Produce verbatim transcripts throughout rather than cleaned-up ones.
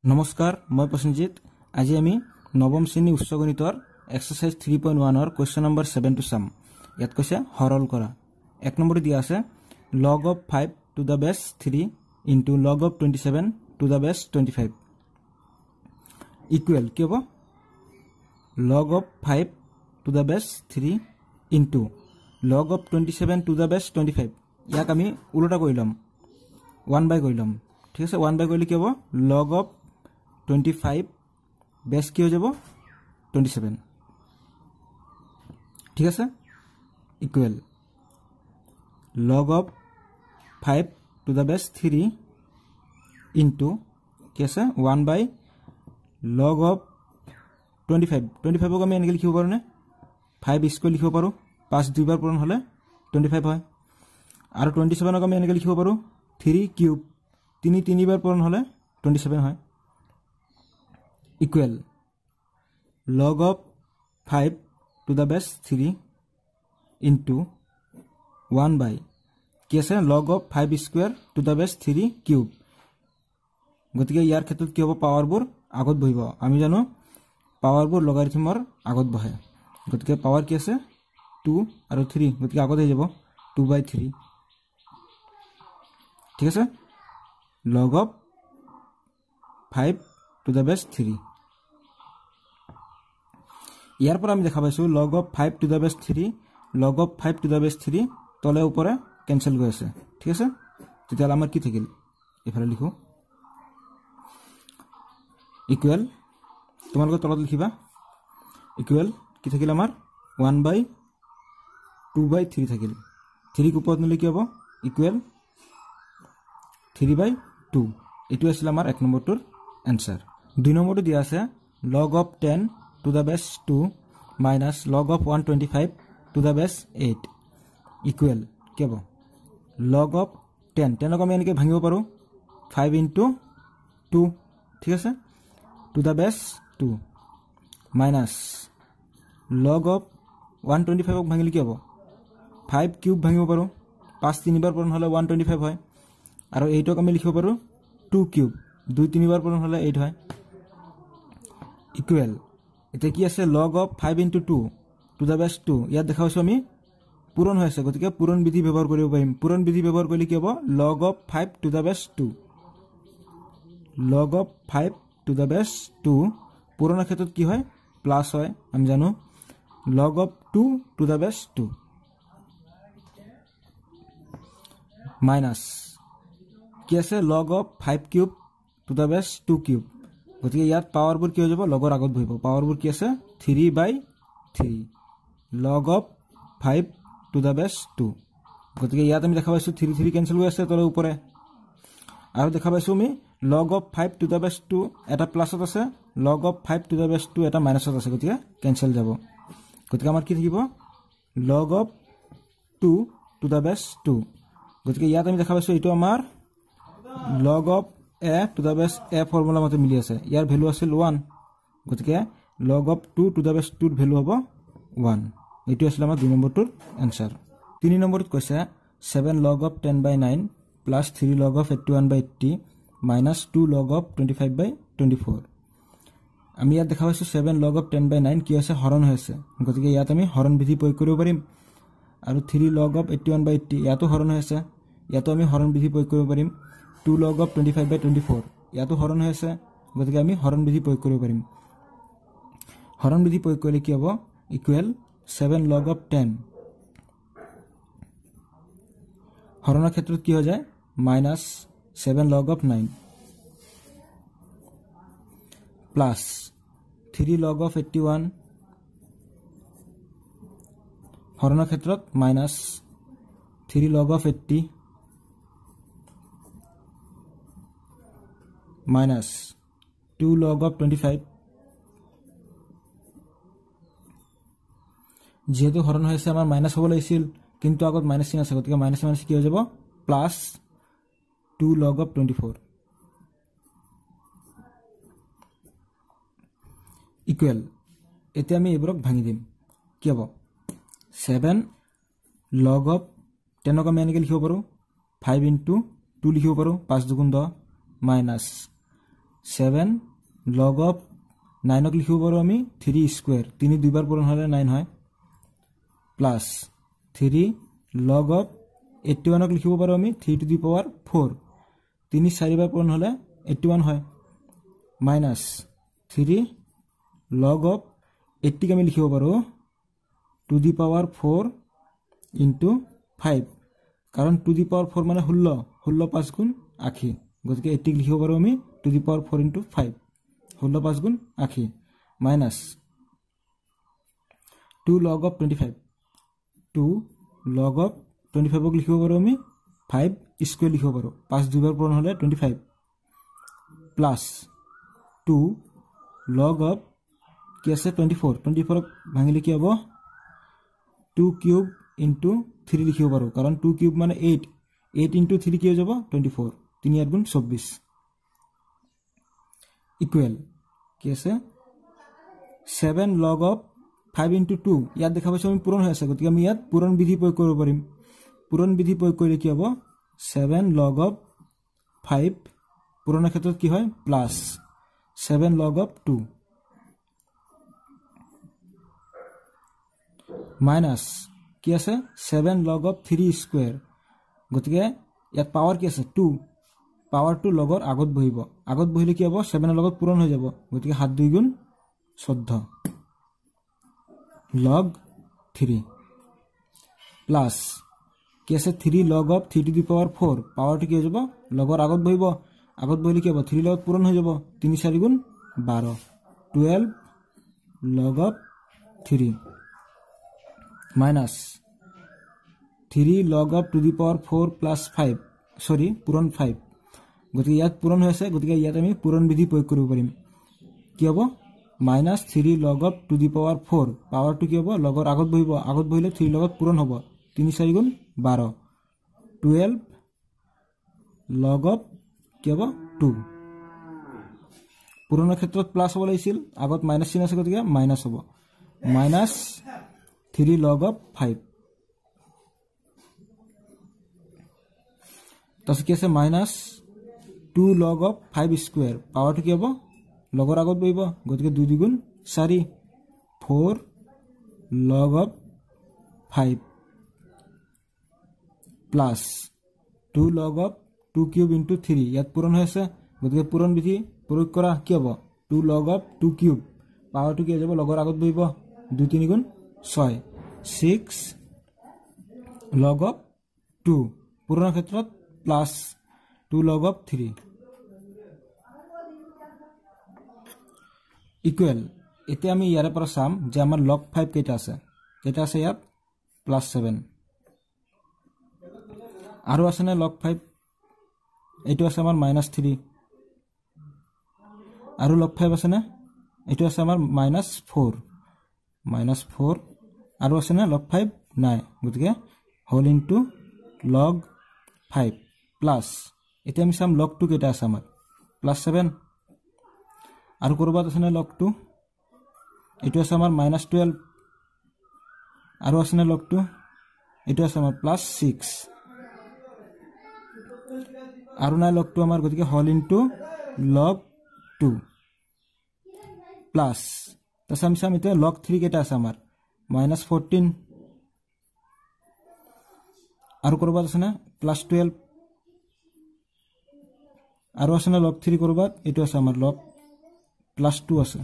नमस्कार मैं प्रसन्नजित आज आम नवम श्रेणी उच्च गणितर exercise three point one question number seven two sum इतना कैसे हरल करा एक नम्बर दिया आछे log of five to the base three into log of twenty seven to the base twenty five equal कि हम log of five to the base three into log of twenty seven to the base twenty five याक आमी उल्टा कर लम one by कर लम ठीक है वन बाय कर कि हम log of twenty five base कि हो जाब टुवेंटी सेवन ठीक है equal log of five to the base three into कि one by log of twenty five twenty five आम एने लिखिब पारो ना फाइव स्क्वायर लिखिब पारो पाँच दुई बार पूरण हले टुवेंटी फाइव है और टुवेंटी सेवन आम एने लिखिब पारो थ्री क्यूब तीन तीन बार पूरण हले टुवेंटी सेवन है equal log of five to the base three into one by कि log of five square to the base three cube गति यार क्षेत्र कि हम पावरबोर आगत बहिब आमी जानो पावरबोर लगारिथমৰ आगत बहे गति पावर कि आछे टू और थ्री गति आगत हो जाब टू बाय थ्री ठीक है log of five to the base three यार पर आमी देखा पाइছো log of five to the base three log of five to the base three तले ऊपर कैंसिल गई आछे ठीक है तेतियाले आमार कि থাকিল एफाले लिखो इक्वल तुम्हारे तलत लिखिबा इक्वल कि থাকিল आमार one by two by three থাকিল थ्री के ऊपर निले कि हबो इक्वल थ्री बाय टू एटु आछिल आमार एक नम्बरटोर आंसर दुई नम्बर दिया आछे log of ten to the base two minus log of one twenty five to the base eight equal कि हबो लग अफ टेन टेन आम एने भांगिब पारो फाइव इंटू टू ठीक है to the base two minus log of one twenty five भांगिले कि हबो फाइव क्यूब भांगिब पारो पाँच तीन बार पूरण हले वन टुवेंटी फाइव है और एटक आम लिखिब पारो टू क्यूब दुई तीन बार पूरण हले एट है इक्वल इतना कि आछे log of five into two to the base two इतना देखा पाइছো आमी पूरण हो गति के पूरण विधि व्यवहार करिब पारिम पूरण विधि व्यवहार करिले कि हबो log of five to the base two log of five to the base two पूरण क्षेत्र कि है प्लस है आमी जानो log of two to the base two minus कि आछे log of five cube to the base two cube गति के यात पावरबोर कि हो जाब लगर आगत बहिब पावरबोर कि आछे three by three log of five to the base two गति के यात आमी देखा पाइছো थ्री थ्री कैंसिल हो आछे तले ऊपर और देखा पाइছো आमी log of five to the base two एटा प्लसत आछे log of five to the base two एटा माइनासत आछे गति के कैंसिल जाब गति के आमार कि থাকিব log of two to the base two गति के यात आमी देखा पाइছো एटु आमार log of A to the base A formula मते मिली आछे यार भैलू आछिल वन गति के log of two to the base two value हबो वन एटु आछिल आमार दुई नम्बरटोर आंसर तीन नम्बरत কৈছে seven log of ten by nine plus three log of eighty one by eighty minus two log of twenty five by twenty four आमी यात देखा पाइছো seven log of ten by nine कि आछे हरण হৈ আছে गति के यात आमी हरण विधि प्रयोग करिब पारिम और three log of eighty one by eighty यातो हरण হৈ আছে यातो आमी हरण विधि प्रयोग करिब पारिम two log of twenty five by twenty four यातो हरण হৈ আছে गति के आमी हरण विधि प्रयोग करिब पारिम हरण विधि प्रयोग करिले कि हबो equal seven log of ten हरण क्षेत्र कि हो जाए minus seven log of nine plus three log of eighty one हरण क्षेत्र minus three log of eighty minus two log of twenty five जेहेतु हरण হৈছে আমাৰ माइनास হ'ব লাগিছিল কিন্তু আগত माइनास চিন আছে গতিকে माइनास माइनास কি হৈ যাব plus two log of twenty four equal এতিয়া আমি এবাৰক ভাঙি দিম কি হ'ব सेवन लग अफ टेन ক আমি এনেকৈ লিখিব পাৰো फाइव इंटू टू লিখিব পাৰো पाँच দুগুণ दह माइनास সেভেন লগ অফ নাইনক লিখিব পাৰোঁ আমি থ্ৰী স্কুৱেৰ তিনি দুইবাৰ পূৰণ হ'লে নাইন হয় plus three log of eighty ওৱানক লিখিব পাৰোঁ আমি three to the power four তিনি চাৰিবাৰ পূৰণ হ'লে এইট্টি ওৱান হয় মাইনাছ থ্ৰী লগ অফ এইট্টিক আমি লিখিব পাৰোঁ to the power four into five কাৰণ টু দি পাৱাৰ ফ'ৰ মানে ষোল্ল ষোল্ল পাঁচ গুণ আশী গতিকে এইট্টিক লিখিব পাৰোঁ আমি to the power four into five ষোল্ল পাঁচ গুণ আশী minus two log of twenty five two log of twenty ফাইভক লিখিব পাৰোঁ আমি ফাইভ স্কুৱেৰ লিখিব পাৰোঁ পাঁচ দুইবাৰ পূৰণ হ'লে twenty five plus two log of কি আছে টুৱেণ্টি ফ'ৰ টুৱেণ্টি ফ'ৰক ভাঙিলে কি হ'ব টু কিউব ইনটু থ্ৰী লিখিব পাৰোঁ কাৰণ টু কিউব মানে এইট এইট ইনটু থ্ৰী কি হৈ যাব টুৱেণ্টি ফ'ৰ তিনি আঠ গুণ চৌব্বিছ ইকুৱেল কি আছে seven log of five into two ইয়াত দেখা পাইছোঁ আমি পূৰণ হৈ আছে গতিকে আমি ইয়াত পূৰণ বিধি প্ৰয়োগ কৰিব পাৰিম পূৰণ বিধি প্ৰয়োগ কৰিলে কি হ'ব ছেভেন লগ অফ ফাইভ পূৰণৰ ক্ষেত্ৰত কি হয় plus seven log of two minus কি আছে seven log of three square গতিকে ইয়াত পাৱাৰ কি আছে টু পাৱাৰটো লগৰ আগত বহিব আগত বহিলে কি হ'ব ছেভেনৰ লগত পূৰণ হৈ যাব গতিকে সাত দুই গুণ চৈধ্য লগ থ্ৰী প্লাছ কি আছে three log of three to the power four পাৱাৰটো কি হৈ যাব লগৰ আগত বহিব আগত বহিলে কি হ'ব থ্ৰী লগত পূৰণ হৈ যাব তিনি চাৰি গুণ বাৰ twelve log of three minus three log of two the power four plus five চৰি পূৰণ ফাইভ গতিকে ইয়াত পূৰণ হৈ আছে গতিকে ইয়াত আমি পূৰণ বিধি প্ৰয়োগ কৰিব পাৰিম কি হ'ব minus three log of two the power four পাৱাৰটো কি হ'ব লগৰ আগত বহিব আগত বহিলে থ্ৰীৰ লগত পূৰণ হ'ব তিনি চাৰি গুণ বাৰ টুৱেল্ভ লগ অফ কি হ'ব টু পূৰণৰ ক্ষেত্ৰত প্লাছ হ'ব লাগিছিল আগত মাইনাছ চিন আছে গতিকে মাইনাছ হ'ব minus three log of five তাৰপিছত কি আছে minus two log of five square পাৱাৰটো কি হ'ব লগৰ আগত বহিব গতিকে দুই দুগুণ চাৰি four log of five plus two log of two cube into three ইয়াত পূৰণ হৈ আছে গতিকে পূৰণ বিধি প্ৰয়োগ কৰা কি হ'ব two log of two cube পাৱাৰটো কি হৈ যাব লগৰ আগত বহিব দুই তিনি গুণ ছয় ছিক্স লগ অফ টু পূৰণৰ ক্ষেত্ৰত plus two log of three equal এতিয়া আমি ইয়াৰে পৰা চাম যে আমাৰ লগ ফাইভ কেইটা আছে কেইটা আছে ইয়াত প্লাছ ছেভেন আৰু আছেনে লগ ফাইভ এইটো আছে আমাৰ মাইনাছ থ্ৰী আৰু লগ ফাইভ আছেনে এইটো আছে আমাৰ মাইনাছ ফ'ৰ মাইনাছ ফ'ৰ আৰু আছেনে লগ ফাইভ নাই গতিকে whole into log five plus এতিয়া আমি চাম লগ টু কেইটা আছে আমাৰ প্লাছ ছেভেন আৰু ক'ৰবাত আছেনে লগ টু এইটো আছে আমাৰ মাইনাছ টুৱেল্ভ আৰু আছেনে লগ টু এইটো আছে আমাৰ প্লাছ ছিক্স আৰু নাই লগ টু আমাৰ গতিকে whole into log two plus তাৰপিছত আমি চাম এতিয়া লগ থ্ৰী কেইটা আছে আমাৰ মাইনাছ ফৰ্টিন আৰু ক'ৰবাত আছেনে প্লাছ টুৱেল্ভ আৰু আছেনে লগ থ্ৰী ক'ৰবাত এইটো আছে আমাৰ লগ প্লাছ টু আছে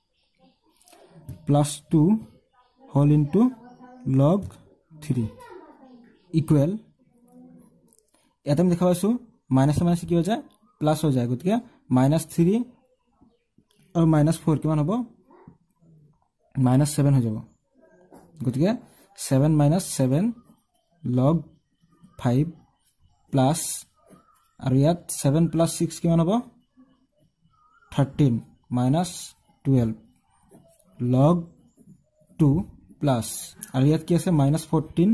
plus two whole into log three equal ইয়াত আমি দেখা পাইছোঁ মাইনাছ মাইনাছ কি হৈ যায় প্লাছ হৈ যায় গতিকে মাইনাছ থ্ৰী আৰু মাইনাছ ফ'ৰ কিমান হ'ব মাইনাছ ছেভেন হৈ যাব গতিকে seven minus seven log five plus আৰু ইয়াত ছেভেন প্লাছ ছিক্স কিমান হ'ব thirteen minus twelve log two plus আৰু ইয়াত কি আছে minus fourteen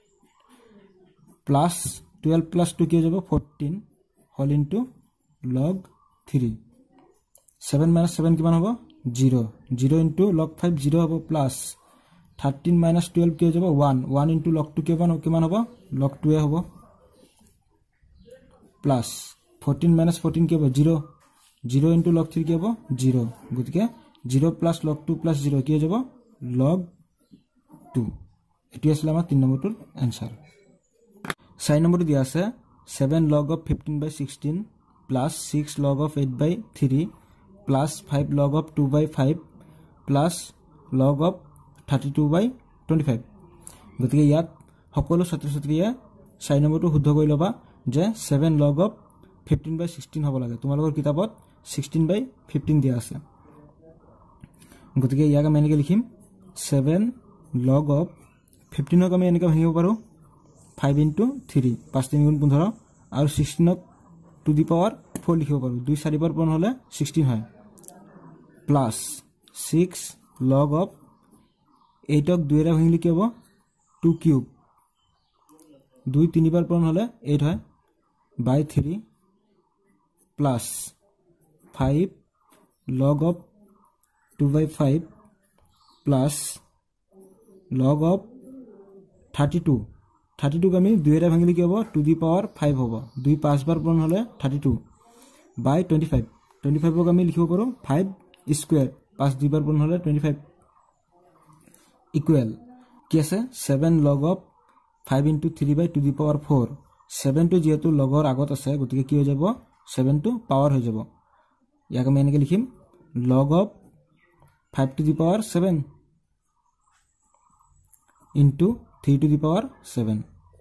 plus twelve plus two কি হৈ যাব fourteen whole into log three seven minus seven কিমান হ'ব zero' zero' into log five zero' হ'ব প্লাছ থাৰ্টিন মাইনাছ টুৱেল্ভ কি হৈ যাব one one into log two কিমান কিমান হ'ব লগ টুৱে হ'ব প্লাছ ফৰ্টিন মাইনাছ ফৰ্টিন কি হ'ব zero' zero' into log three কি হ'ব জিৰ' গতিকে zero' plus log two plus zero' কি হৈ যাব লগ টু এটি আছিলে আমাৰ তিন নম্বৰটোৰ এনসাৰ চাৰি নম্বৰটো দিয়া আছে seven log of fifteen by sixteen plus six log of eight by three plus five log of two by five plus log of thirty-two by twenty-five গতিকে ইয়াত সকলো ছাত্ৰ ছাত্ৰীয়ে চাৰি নম্বৰটো শুদ্ধ কৰি লবা যে seven log of fifteen by sixteen হ'ব লাগে তোমালোকৰ কিতাপত sixteen by fifteen দিয়া আছে গতিকে ইয়াক আমি এনেকৈ লিখিম seven log of fifteen ক আমি এনেকৈ ভাঙিব পাৰো five into three পাঁচ তিন গুণ পোন্ধৰ আৰু sixteen to the power four লিখিব পাৰো দুই চাৰি বাৰ পূৰণ হলে sixteen হয় plus six log of eight ক দুই ৰে ভাঙিলে কি হ'ব two কিউব দুই তিনি বাৰ পূৰণ হলে eight হয় by three plus five log of two by five plus log of thirty-two thirty-two ক আমি দুই ৰে ভাঙিলে কি হ'ব to the power five হ'ব দুই পাঁচ বাৰ পূৰণ হলে thirty-two by twenty-five twenty-five ক আমি লিখিব পাৰো five স্কয়াৰ পাঁচ দুই বাৰ পূৰণ হলে twenty-five ইকুৱেল কি আছে seven log of five into three by to the power four seven to যেহেতু লগৰ আগত আছে গতিকে কি হৈ যাব seven to power হৈ যাব ইয়াক আমি এনেকৈ লিখিম log of five to the power seven into three to the power seven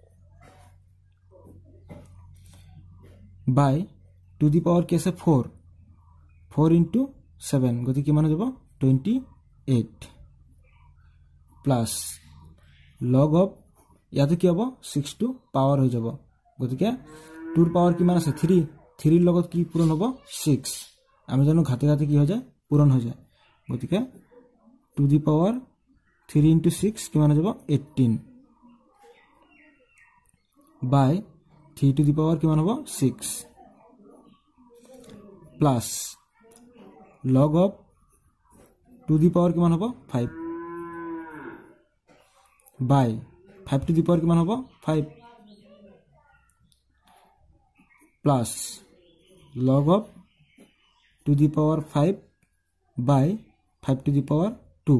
by to the power কি আছে four four into seven গতিকে কিমান হৈ যাব twenty-eight plus log of ইয়াতে কি হ'ব six to power হৈ যাব গতিকে two ৰ পাৱাৰ কিমান আছে three three ৰ লগত কি পূৰণ হ'ব six আমি জানো ঘাতে ঘাতে কি হৈ যায় পূৰণ হৈ যায় গতিকে to the power three into six কিমান হৈ যাব eighteen by three to the power কিমান হ'ব six plus log of to the power কিমান হ'ব five by five to the power কিমান হ'ব five plus log of to the power five by five to the power two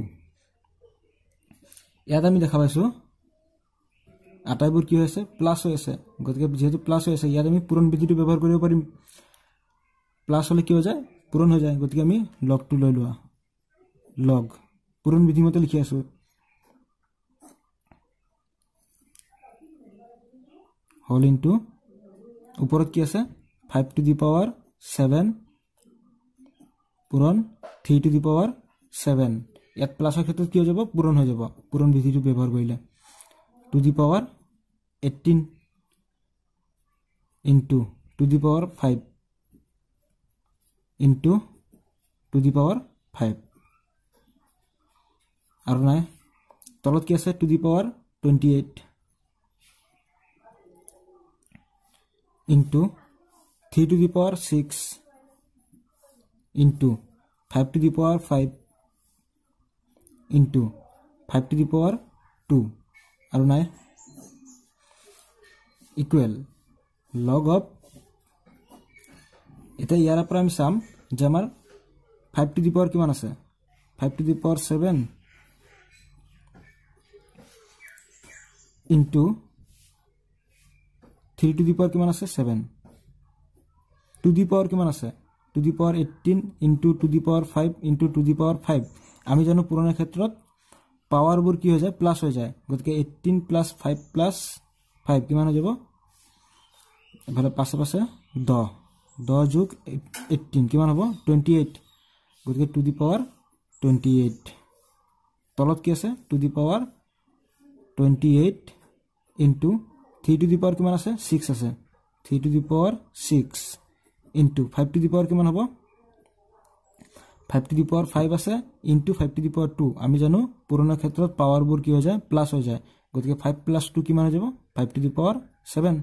ইয়াত আমি দেখা পাইছো আটাইবোৰ কি হৈছে প্লাস হৈ আছে গতিকে যেহেতু প্লাস হৈ আছে ইয়াত আমি পূৰণ বিধিটো ব্যৱহাৰ কৰিব পাৰিম প্লাস হলে কি হৈ যায় পূৰণ হৈ যায় গতিকে আমি log টু লৈ লোৱা log পূৰণ বিধি মতে লিখি আছো হোল ইনটু ওপৰত কি আছে five to the power seven পূৰণ three to the power seven ইয়াত প্লাসৰ ক্ষেত্ৰত কি হৈ যাব পূৰণ হৈ যাব পূৰণ বিধিটো ব্যৱহাৰ কৰিলে to the power eighteen into to the power five into to the power five আৰু নাই তলত কি আছে to the power twenty-eight into three to the power six into five to the power five into five to the power two আৰু নাই equal log of এটা ইয়াৰ পৰা আমি চাম যে আমাৰ five to the power কিমান আছে five to the power seven into three to the power কিমান আছে seven to the power কিমান আছে to the power eighteen into to the power five into to the power five আমি জানো পুৰণা ক্ষেত্ৰত পাৱাৰ বোৰ কি হৈ যায় প্লাস হৈ যায় গতিকে eighteen plus five plus five কিমান হৈ যাব এফালে পাছে পাছে ten ten যোগ eighteen কিমান হ'ব twenty-eight গতিকে to the power twenty-eight তলত কি আছে to the power twenty-eight into three to the power কিমান আছে six আছে three to the power six into five to the power কিমান হ'ব five to the power five আছে into five to the power two আমি জানো পুৰণা ক্ষেত্ৰত পাৱাৰ বোৰ কি হৈ যায় প্লাস হৈ যায় গতিকে five plus two কিমান হৈ যাব five to the power seven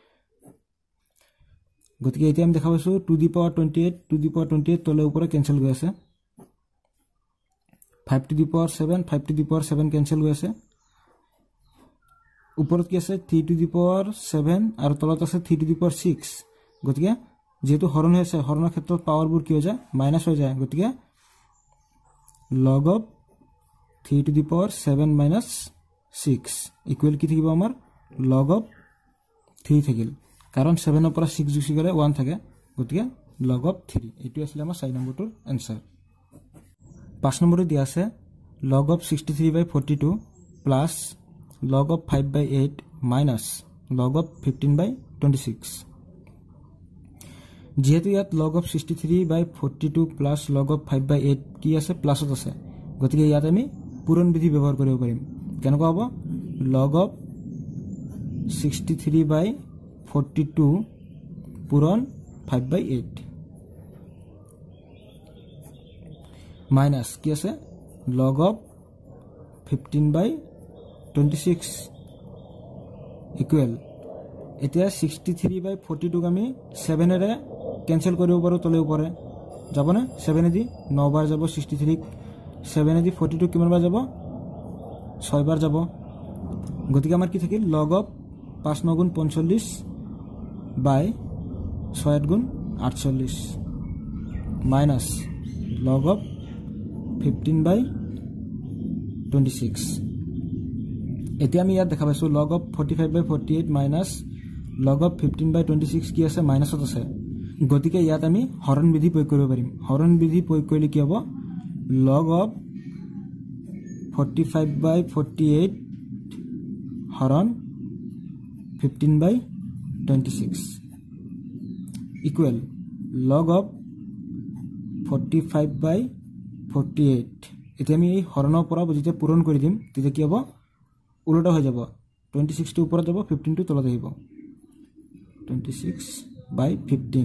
গতিকে এতিয়া আমি দেখা পাইছো to the power twenty-eight to the power twenty-eight তলে ওপৰে কেনসেল হৈ আছে five to the power seven five to the power seven cancel হৈ আছে ওপৰত কি আছে three to the power seven আৰু তলত আছে three to the power six গতিকে যেহেতু হরণ হয়েছে হরণের ক্ষেত্রে পাওয়ারবোৰ কি হৈ যায় মাইনাস হৈ যায় গতিকে log of three to the power seven minus six equal কি থাকিব আমাৰ log of three থাকিল কাৰণ seven ৰ পৰা six গুচি গলে one থাকে গতিকে log of three এটো আছিল আমাৰ চাৰি নম্বৰটোৰ आंसर পাঁচ নম্বৰটো দিয়া আছে log of sixty-three by forty-two plus log of five by eight minus log of fifteen by twenty-six যেহেতু ইয়াত log of sixty-three by forty-two plus log of five by eight কি আছে প্লাসত আছে গতিকে ইয়াত আমি পূৰণ বিধি ব্যৱহাৰ কৰিব পাৰিম কেনেকুৱা হ'ব log of sixty-three by forty-two পূৰণ five by eight minus কি আছে log of fifteen by twenty-six equal এতিয়া sixty-three by forty-two আমি seven এৰে कैंसिल কৰিব পাৰো তলে ওপৰে যাব না seven এদি nine বাৰ যাব sixty-three seven এদি forty-two কিমান বাৰ যাব six বাৰ যাব গতিকে আমাৰ কি থাকিল log of five nine গুণ forty-five by six আঠ গুণ forty-eight minus log of fifteen by twenty-six এতিয়া আমি ইয়াত দেখা পাইছো log of forty-five by forty-eight minus log of fifteen by twenty-six কি আছে মাইনাসত আছে গতিকে ইয়াত আমি হৰণ বিধি প্ৰয়োগ কৰিব পাৰিম হৰণ বিধি প্ৰয়োগ কৰিলে কি হ'ব log of forty-five by forty-eight হৰণ fifteen by twenty-six equal log of forty-five by forty-eight এতিয়া আমি এই হৰণৰ পৰা যেতিয়া পূৰণ কৰি দিম তেতিয়া কি হ'ব উল্টা হৈ যাব twenty-six টো ওপৰত যাব fifteen টো তলত আহিব twenty-six by fifteen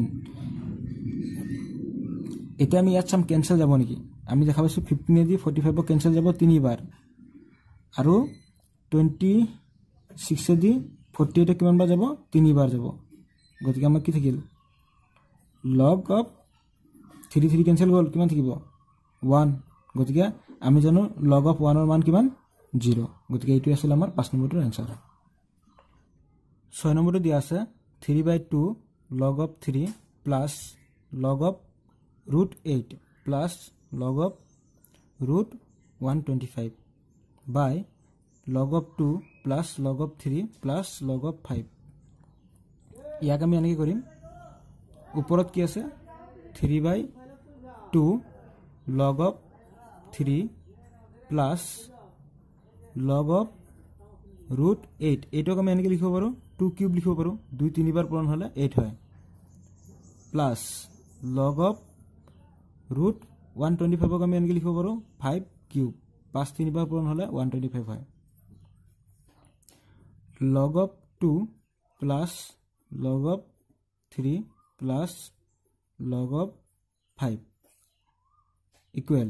এটা আমি ইয়াত সাম ক্যান্সেল যাব নেকি আমি দেখা পাইছো fifteen এদি forty-five ক্যান্সেল যাব তিনিবাৰ আৰু twenty-six এদি forty-eight কিমান বাৰ যাব তিনিবাৰ যাব গতিকে আমাৰ কি থাকিল log of three three cancel গল কিমান থাকিব one গতিকে আমি জানো log of one ৰ মান কিমান zero গতিকে এইটো আছিল আমাৰ পাঁচ নম্বৰটোৰ आंसर ছয় নম্বৰটো দিয়া আছে three by two log of three plus log of root eight plus log of root one twenty-five by log of two plus log of three plus log of five ইয়াক আমি এনেকৈ কৰিম ওপৰত কি আছে three by two log of three plus log of root eight এইটোক আমি এনেকৈ লিখিব পাৰো two কিউব লিখিব পাৰো দুই তিনিবাৰ পূৰণ হলে eight হয় plus log of root one twenty-five ক আমি এনেকৈ লিখিব পাৰো five কিউব পাঁচ তিনিবাৰ পূৰণ হলে one twenty-five হয় log of two plus log of three plus log of five equal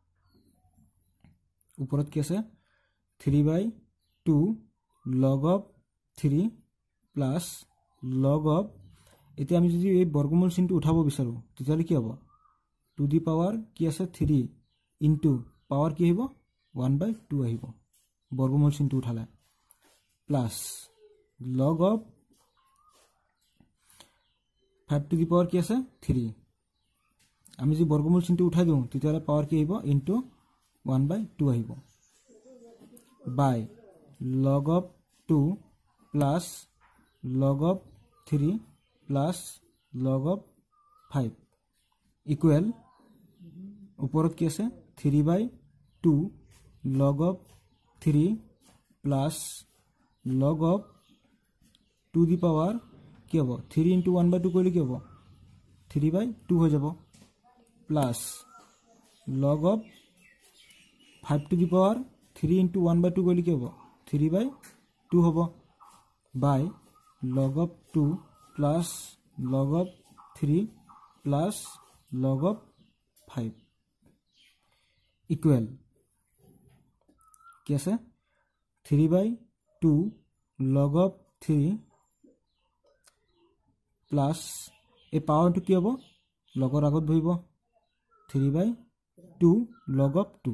ওপৰত কি আছে three by two log of three plus log of এতিয়া আমি যদি এই বৰ্গমূল চিনটো উঠাব বিচাৰো তেতিয়ালে কি হ'ব to the power কি আছে three into power কি আহিব one by two আহিব বৰ্গমূল চিনটো উঠালে plus log of five to the power কি আছে three আমি যদি বৰ্গমূল চিনটো উঠাই দিও তেতিয়ালে পাৱাৰ কি আহিব into one by two আহিব by log of two plus log of three plus log of five equal ওপৰত কি আছে three by two log of three plus log of to the power কি হ'ব three into one by two কৰিলে কি হ'ব three by two হৈ যাব plus log of five to the power three into one by two কৰিলে কি হ'ব three by two হ'ব by log of two plus log of three plus log of five equal কি আছে three by two log of three plus এই পাৱাৰটো কি হ'ব লগৰ আগত বহিব three by two log of two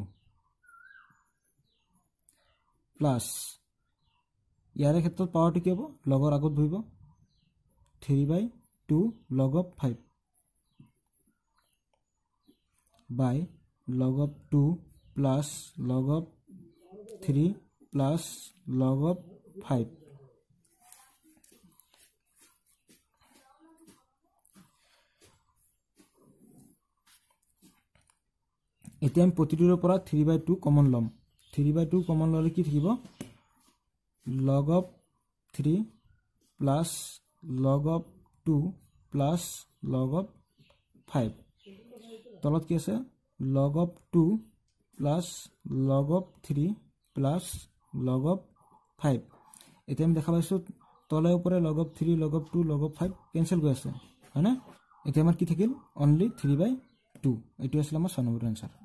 plus ইয়াৰে ক্ষেত্ৰত পাৱাৰটো কি হ'ব লগৰ আগত বহিব three by two log of five by log of two plus log of three plus log of five. এতিয়া আমি প্ৰতিটোৰ পৰা থ্ৰী বাই টু কমন ল'ম। থ্ৰী বাই টু কমন ল'লে কি থাকিব? Log of three plus log of two plus log of five. তলত কি আছে? Log of two plus log of three plus log of five. এতিয়া আমি দেখা পাইছোঁ তলে ওপৰে log of three log of two log of five cancel হৈ আছে, হয়নে? এতিয়া আমাৰ কি থাকিল? Only three by two. এইটো আছিলে আমাৰ ছয় নম্বৰৰ এনচাৰ।